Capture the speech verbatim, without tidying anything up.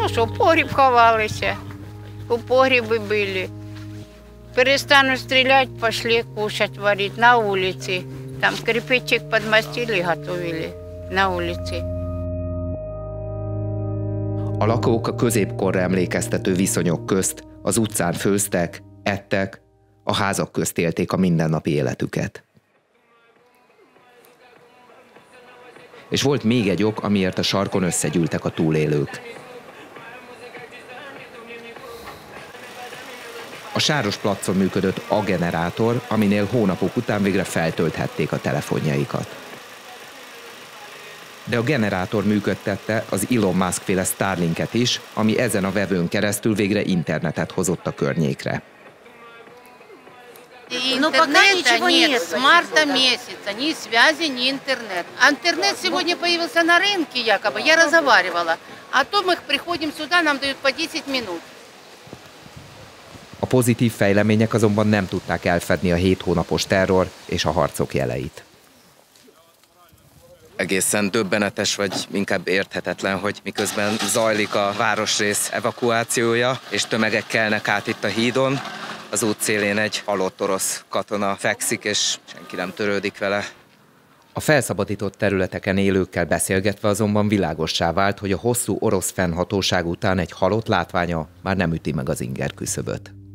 що, в погріб ховалися, у погрібі були. Перестануть стріляти, пішли кушать, варити на вулиці. Там кирпичик подмастили, готовили na ulici. A lakók a középkorra emlékeztető viszonyok közt az utcán főztek, ettek, a házak közt élték a mindennapi életüket. És volt még egy ok, amiért a sarkon összegyűltek a túlélők. A Sáros placon működött a generátor, aminél hónapok után végre feltölthették a telefonjaikat. De a generátor működtette az Elon Musk-féle Starlinket is, ami ezen a vevőn keresztül végre internetet hozott a környékre. Интернета нет с марта месяца, ни связи, ни интернет. А интернет сегодня появился на рынке якобы, я разговаривала. А то мы приходим сюда, нам дают по десять минут. A pozitív fejlemények azonban nem tudták elfedni a hét hónapos terror és a harcok jeleit. Egészen döbbenetes, vagy inkább érthetetlen, hogy miközben zajlik a városrész evakuációja, és tömegek kelnek át itt a hídon, az út szélén egy halott orosz katona fekszik, és senki nem törődik vele. A felszabadított területeken élőkkel beszélgetve azonban világossá vált, hogy a hosszú orosz fennhatóság után egy halott látványa már nem üti meg az inger küszöböt.